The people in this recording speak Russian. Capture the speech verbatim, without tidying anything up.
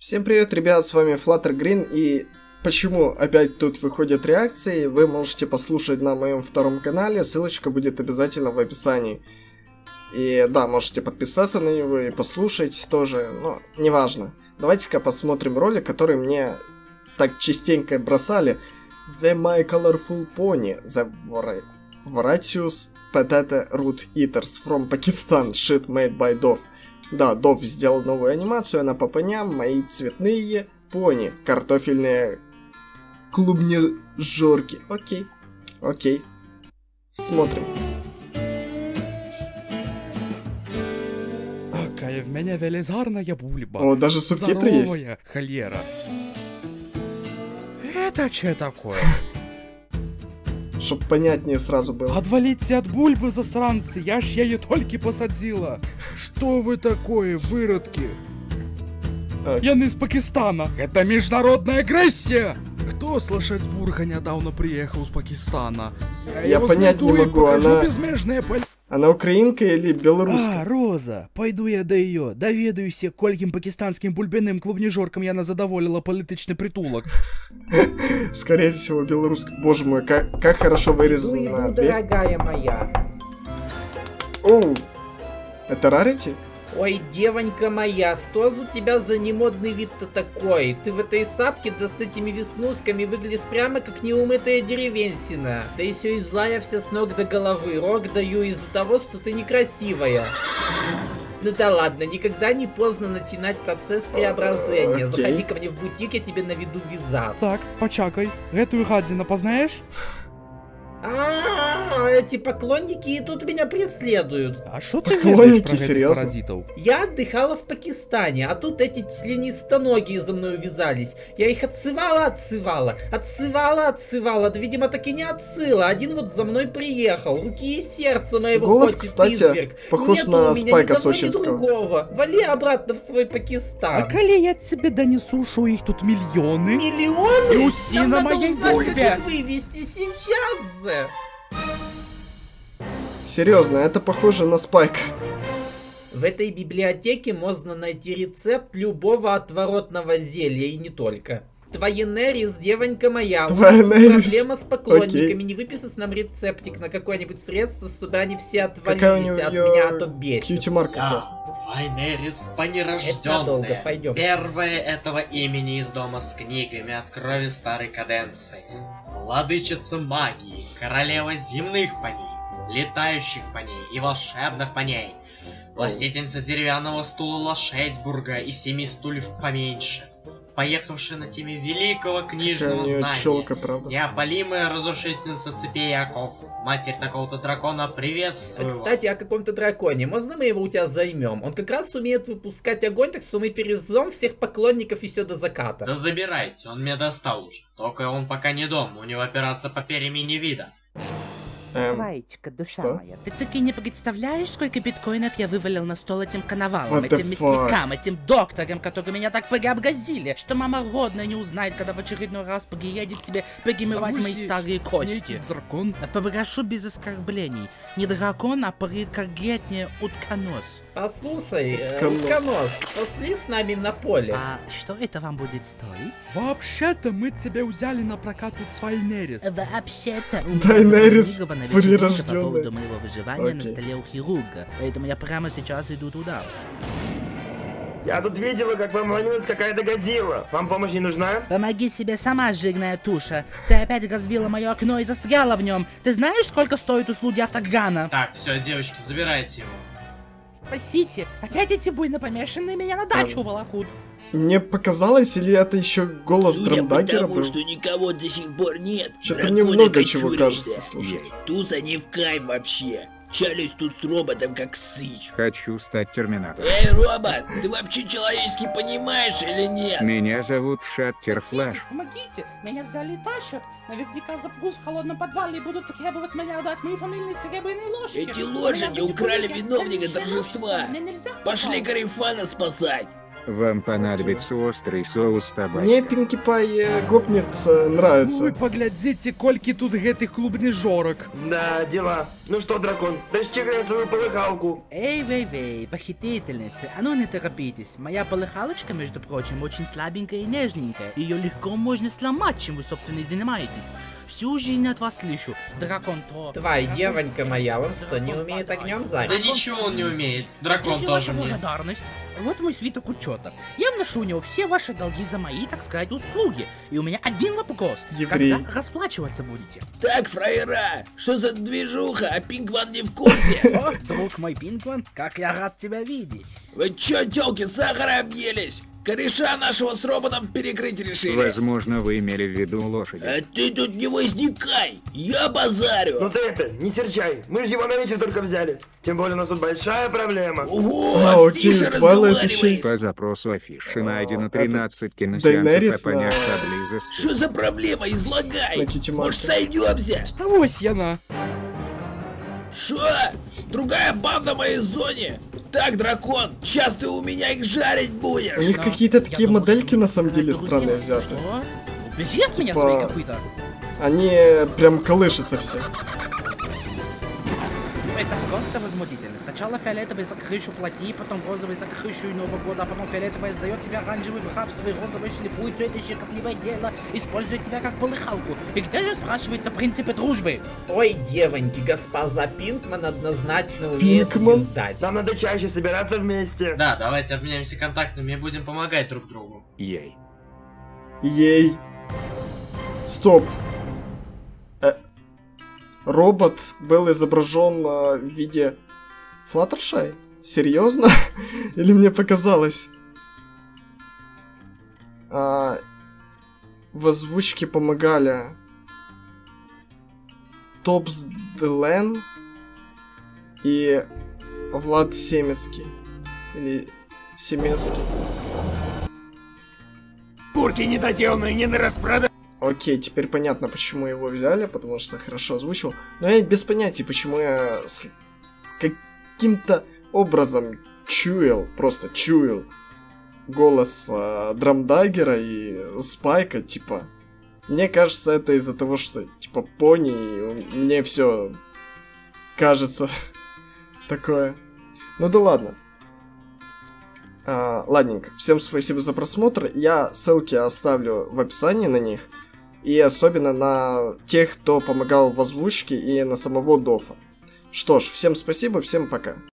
Всем привет, ребят, с вами Flutter Green, и почему опять тут выходят реакции, вы можете послушать на моем втором канале, ссылочка будет обязательно в описании. И да, можете подписаться на него и послушать тоже, но неважно. Давайте-ка посмотрим ролик, который мне так частенько бросали. The My Colorful Pony, The Voratious Potato Root Eaters from Pakistan, shit made by Dove. Да, Dove сделал новую анимацию, она по поням, мои цветные пони, картофельные клубнежорки. Окей, окей, смотрим. Какая в меня велизарная бульба. О, даже субтитры Здоровая есть. холера. Это что такое? Чтоб понятнее сразу было. Отвалите от бульбы, засранцы, я ж ее только посадила. Что вы такое, выродки? А, Я не из Пакистана. Это международная агрессия. Кто слышать Бурга недавно приехал из Пакистана? Я понять не могу, она... Безмежные поль... Она украинка или белорусская? А, Роза, пойду я до ее, доведаюся, кольким пакистанским бульбяным клубнежоркам я задоволила политичный притулок. Скорее всего, белорусская. Боже мой, как, как хорошо вырезана дверь. Дорогая моя. Оу, это Рарити? Ой, девонька моя, что у тебя за немодный вид-то такой? Ты в этой сапке да с этими веснушками выглядишь прямо как неумытая деревенщина. Да еще и злая вся с ног до головы. Рог даю из-за того, что ты некрасивая. Ну да ладно, никогда не поздно начинать процесс преображения. Окей. Заходи ко мне в бутик, я тебе наведу виза. Так, почакай, эту гадину познаешь? А, эти поклонники и тут меня преследуют. А что ты Поклонники, ведаешь про этих серьезно? паразитов? Я отдыхала в Пакистане, а тут эти членистоногие за мной вязались. Я их отсывала, отсывала, отсывала, отсывала, да, видимо, так и не отсыла. Один вот за мной приехал, руки и сердце моего Голос, хочет, кстати, изверг. похож Нету на у меня ни Спайка того, ни Сочинского. другого. Вали обратно в свой Пакистан. А коли я тебе донесу, что их тут миллионы? Миллионы? И уси Нам на надо моей узнать, бульбе. как их вывести сейчас же. Серьезно, это похоже на Спайка. В этой библиотеке можно найти рецепт любого отворотного зелья, и не только. Твоенерис, девонька моя, у нас Твоенерис. проблема с поклонниками. Окей. Не выписать нам рецептик на какое-нибудь средство, чтобы они все Какая у отвалились от неё меня, а то бесит. кьюти-марка Я, просто. Твайнерис Это надолго, понерожденная, пойдем. первая этого имени из дома с книгами от крови старой каденции, владычица магии, королева земных поней, летающих поней и волшебных поней, властительница деревянного стула Лошейцбурга и семи стульев поменьше, поехавшая на теме великого Какая у книжного неё знания, чёлка, правда. неопалимая разрушительница цепей оков, матерь такого-то дракона, приветствую Кстати, о вас. каком-то драконе. Можно мы его у тебя займем? Он как раз умеет выпускать огонь, так что мы перезовем всех поклонников еще до заката. Да забирайте, он мне достал уже. Только он пока не дома, у него операция по перемене вида. Эм, Твоечка, душа что? моя, ты таки не представляешь, сколько биткоинов я вывалил на стол этим коновалам, What the этим fuck? мясникам, этим докторам, которые меня так погобгазили, что мама родная не узнает, когда в очередной раз приедет тебе погимевать мои Бабуси, старые кости. некий дракон. Попрошу без оскорблений. Не дракон, а парикогетний утконос. Послушай, э, Утконос. утконос, пошли с нами на поле. А что это вам будет стоить? Вообще-то мы тебя взяли на прокат у Твайнерис. Вообще-то, у Дайнерис меня запланирована вечеринка по прирождённая. поводу моего выживания на Окей. столе у хирурга, поэтому я прямо сейчас иду туда. Я тут видела, как вам вонилась какая-то годила. Вам помощь не нужна? Помоги себе сама, жирная туша. Ты опять разбила мое окно и застряла в нем. Ты знаешь, сколько стоят услуги автогана? Так, все, девочки, забирайте его. Спасите, опять эти буйно помешанные меня на дачу волокут. Мне показалось, или это еще голос Судя по Драмдагера тому, был? что никого до сих пор нет, Что-то драконы мне много чего кочурился. кажется, слушайте. Туса не в кайф вообще. Чалюсь тут с роботом как сыч. Хочу стать терминатором. Эй, робот, ты вообще человеческий понимаешь или нет? Меня зовут Шаттер Флаш. Спасите, помогите, меня взяли и тащат. Наверняка запрут в холодном подвале и будут требовать меня отдать мои фамильные серебряные ложки. Эти У меня лошади в эти украли кубики виновника ценнейшие торжества. ложки, мне нельзя Пошли попасть. Гарифана спасать. Вам понадобится острый соус табаско. Мне Пинки Пай э, гопнет э, нравится. Вы поглядзите, кольки тут гэтых клубнижорок. Да, дела. Ну что, дракон, расчехляй свою полыхалку. Эй, вей, вей, похитительницы, а ну не торопитесь. Моя полыхалочка, между прочим, очень слабенькая и нежненькая. Ее легко можно сломать, чем вы, собственно, и занимаетесь. Всю жизнь от вас слышу. Дракон то... Твоя дракон девонька то, моя, он дракон что, не то, умеет дракон огнем то. зарить? Да ничего он не умеет. Дракон Где тоже ваша мне. благодарность? Вот мой свиток учета. Я вношу у него все ваши долги за мои, так сказать, услуги. И у меня один вопрос. Еврей. Когда расплачиваться будете? Так, фраера, что за движуха, а Пинкман не в курсе? О, друг мой Пинкман, как я рад тебя видеть. Вы чё, тёлки, сахара объелись? Кореша нашего с роботом перекрыть решили. Возможно, вы имели в виду лошади. А ты тут не возникай, я базарю. Ну ты это, не серчай, мы же его на вечер только взяли. Тем более у нас тут большая проблема. Ого, А, окей, Фиша Twilight разговаривает. По запросу афиши найдено это тринадцать Дейенерис киносеансов по на- понять поблизости. Что за проблема, излагай. На Кити Может, Марке. сойдемся? Авось яна. Шо? Другая банда в моей зоне? Так, дракон, сейчас ты у меня их жарить будешь. У них Но какие-то я такие думал, модельки что на вы самом деле друзья. странные взяты. Что? Убери от меня Типа- свои копыта. Они прям колышутся все. Это просто возмутительно. Сначала фиолетовый за крышу плати, потом розовый за крышу и Нового года, а потом фиолетовый сдает тебя оранжевый в рабство, и розовый шлифует все это щекотливое дело, используя тебя как полыхалку. И где же, спрашивается, принципы дружбы? Ой, девоньки, госпожа Пинкман однозначно умеет Пинкман? сдать. Нам надо чаще собираться вместе. Да, давайте обменяемся контактами и будем помогать друг другу. Ей. Ей. Стоп. Э, робот был изображен э, в виде Флаттершай? Серьезно? Или мне показалось? А, в озвучке помогали Топс Делен и Влад Семецкий. Или Семецкий. Курки недоделанные, не на распродаж. Окей, теперь понятно, почему его взяли, потому что хорошо озвучил. Но я без понятия, почему я с каким-то образом чуял, просто чуял голос э, Драмдаггера и Спайка, типа. Мне кажется, это из-за того, что, типа, пони, и мне все кажется такое. Ну да ладно. А, ладненько, всем спасибо за просмотр. Я ссылки оставлю в описании на них. И особенно на тех, кто помогал в озвучке, и на самого Дофа. Что ж, всем спасибо, всем пока.